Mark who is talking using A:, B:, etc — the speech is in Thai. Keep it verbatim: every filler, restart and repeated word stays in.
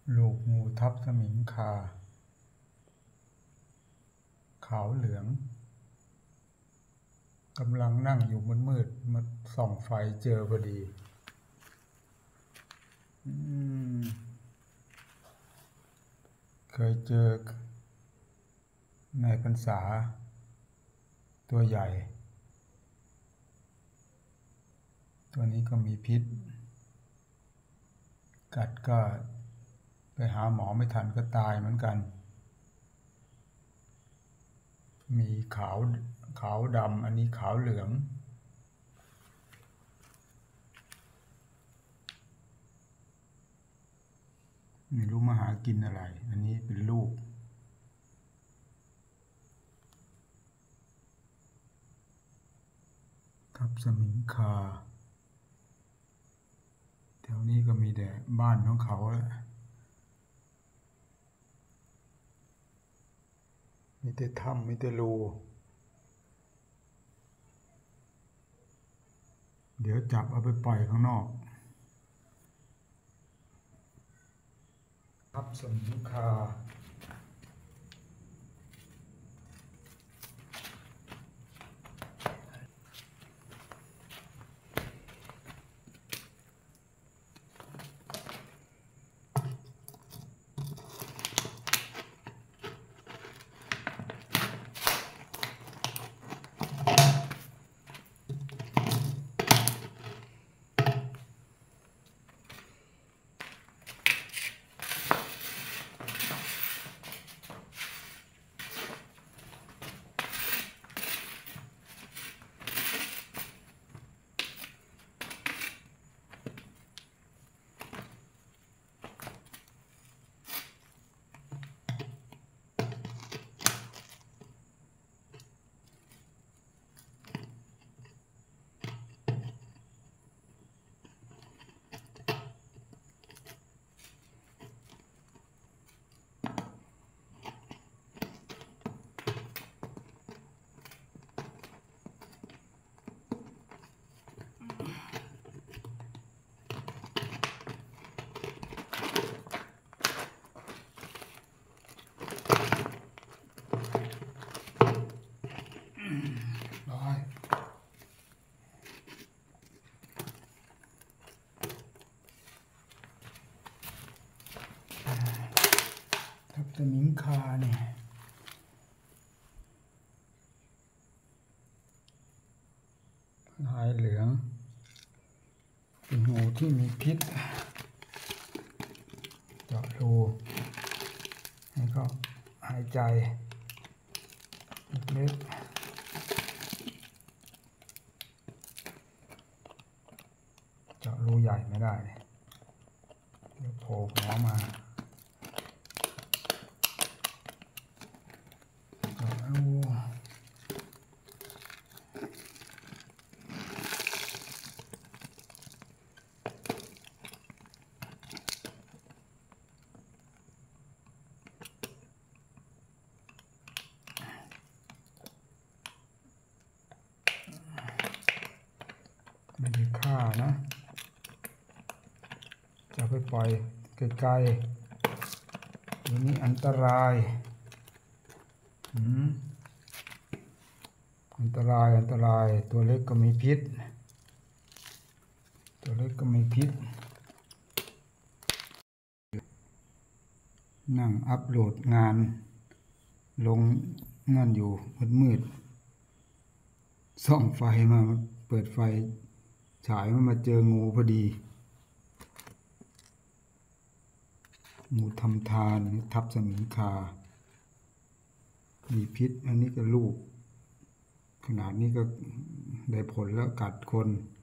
A: ลูกงูทับสมิงคาขาวเหลืองกำลังนั่งอยู่มืดๆมาส่องไฟเจอพอดีเคยเจอในพรรษาตัวใหญ่ตัวนี้ก็มีพิษกัดก็ไปหาหมอไม่ทันก็ตายเหมือนกันมีขาวขาวดำอันนี้ขาวเหลืองไม่รู้มาหากินอะไรอันนี้เป็นลูกทับสมิงคาแถวนี้ก็มีแต่บ้านของเขาแหละมีแต่ถ้ำมีแต่รูเดี๋ยวจับเอาไปปล่อยข้างนอกทับสมิงคาทับสมิงคาเนี่ยลายเหลืองเป็นงูที่มีพิษเจาะรูให้เขาหายใจเล็กเจาะรูใหญ่ไม่ได้เดี๋ยวโผล่หัวมาไม่ได้ฆ่านะจะไปปล่อยไกลๆอย่างนี้อันตรายอืมอันตรายอันตรายตัวเล็กก็มีพิษตัวเล็กก็มีพิษนั่งอัปโหลดงานลงนั่นอยู่มืดๆส่องไฟมาเปิดไฟฉายมันมาเจองูพอดีงูทำทานทับสมิงคามีพิษอันนี้ก็ลูกขนาดนี้ก็ได้ผลแล้วกัดคน